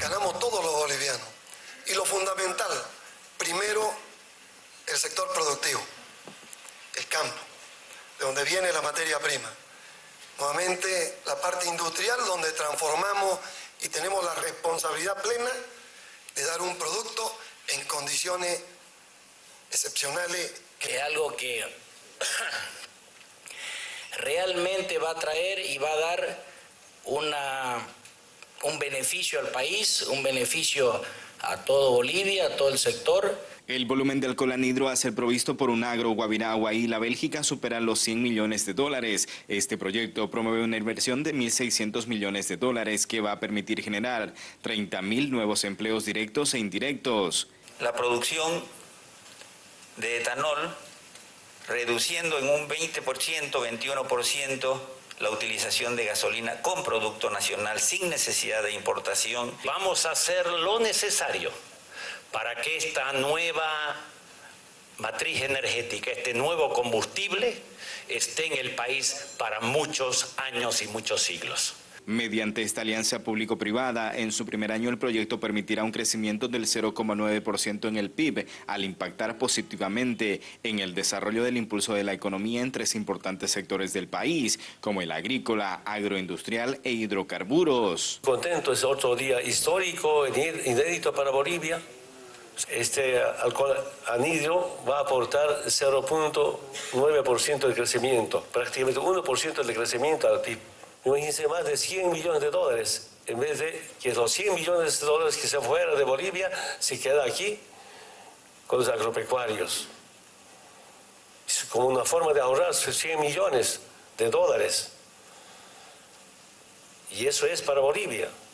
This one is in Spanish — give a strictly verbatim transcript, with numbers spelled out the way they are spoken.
ganamos todos los bolivianos. Y lo fundamental, primero, el sector productivo, el campo, de donde viene la materia prima. Nuevamente, la parte industrial, donde transformamos y tenemos la responsabilidad plena de dar un producto en condiciones excepcionales. Es algo que realmente va a traer y va a dar una, un beneficio al país, un beneficio a todo Bolivia, a todo el sector. El volumen de alcohol anhidro a ser provisto por Unagro, Guabiragua y la Bélgica supera los cien millones de dólares. Este proyecto promueve una inversión de mil seiscientos millones de dólares que va a permitir generar treinta mil nuevos empleos directos e indirectos. La producción de etanol, reduciendo en un veinte por ciento, veintiuno por ciento la utilización de gasolina con producto nacional sin necesidad de importación. Vamos a hacer lo necesario para que esta nueva matriz energética, este nuevo combustible, esté en el país para muchos años y muchos siglos. Mediante esta alianza público-privada, en su primer año el proyecto permitirá un crecimiento del cero coma nueve por ciento en el P I B, al impactar positivamente en el desarrollo del impulso de la economía en tres importantes sectores del país, como el agrícola, agroindustrial e hidrocarburos. Contento, es otro día histórico, inédito para Bolivia. Este alcohol anhidro va a aportar cero punto nueve por ciento de crecimiento, prácticamente uno por ciento de crecimiento al P I B. Imagínense, más de cien millones de dólares, en vez de que los cien millones de dólares que se fuera de Bolivia, se queda aquí con los agropecuarios. Es como una forma de ahorrarse cien millones de dólares. Y eso es para Bolivia.